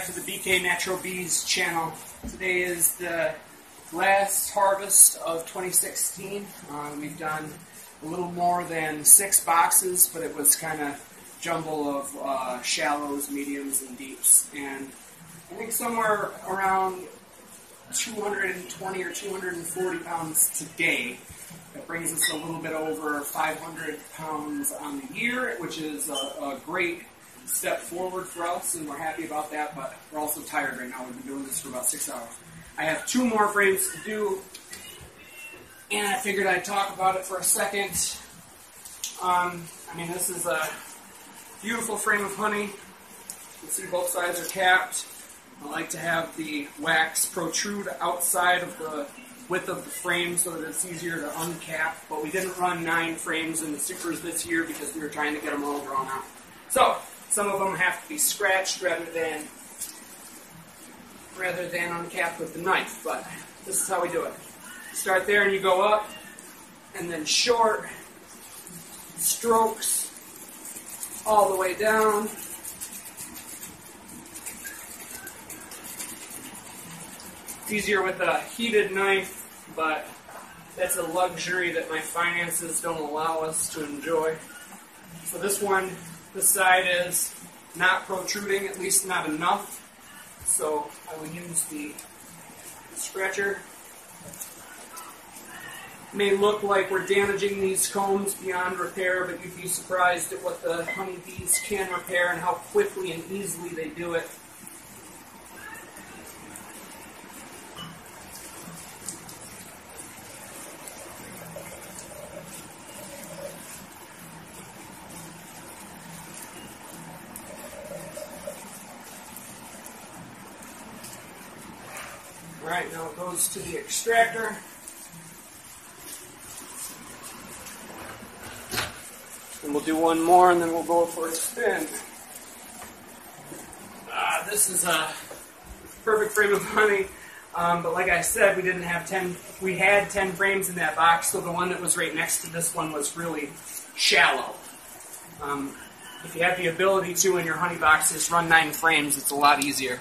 back to the BK Natural Bees channel. Today is the last harvest of 2016. We've done a little more than 6 boxes, but it was kind of jumble of shallows, mediums, and deeps. And I think somewhere around 220 or 240 pounds today. That brings us a little bit over 500 pounds on the year, which is a great step forward for us, and we're happy about that, but we're also tired right now. We've been doing this for about 6 hours. I have 2 more frames to do, and I figured I'd talk about it for a second. This is a beautiful frame of honey. You can see both sides are capped. I like to have the wax protrude outside of the width of the frame so that it's easier to uncap, but we didn't run 9 frames in the supers this year because we were trying to get them all drawn out. So, some of them have to be scratched rather than uncapped with the knife, but this is how we do it. Start there and you go up, and then short strokes all the way down. It's easier with a heated knife, but that's a luxury that my finances don't allow us to enjoy. So this one, this side is not protruding, at least not enough. So I will use the scratcher. It may look like we're damaging these combs beyond repair, but you'd be surprised at what the honeybees can repair and how quickly and easily they do it. Alright, now it goes to the extractor. And we'll do one more and then we'll go for a spin. This is a perfect frame of honey, but like I said, we didn't have 10, we had 10 frames in that box, so the one that was right next to this one was really shallow. If you have the ability to in your honey boxes run 9 frames, it's a lot easier.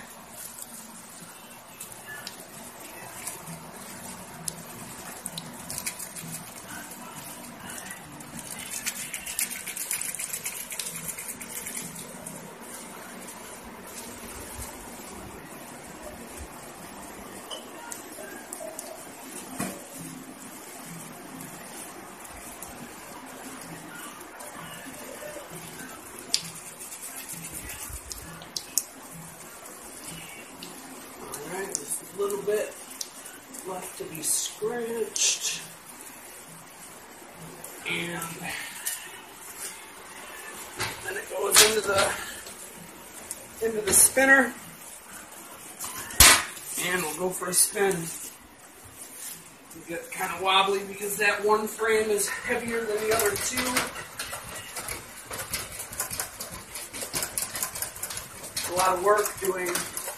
A little bit left to be scratched, and then it goes into the spinner, and we'll go for a spin. We get kind of wobbly because that one frame is heavier than the other 2. It's a lot of work doing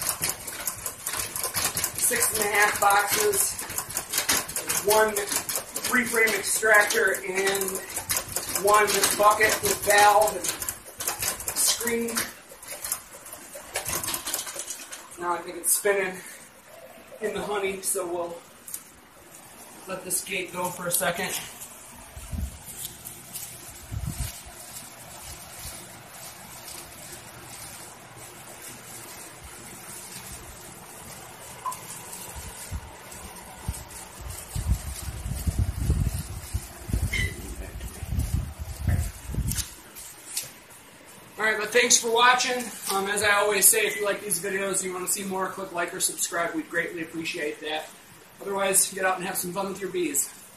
6.5 boxes, 1 3-frame extractor, and 1 bucket with valve and screen. Now I think it's spinning in the honey, so we'll let this gate go for a second. Alright, but thanks for watching. As I always say, if you like these videos and you want to see more, click like or subscribe. We'd greatly appreciate that. Otherwise, get out and have some fun with your bees.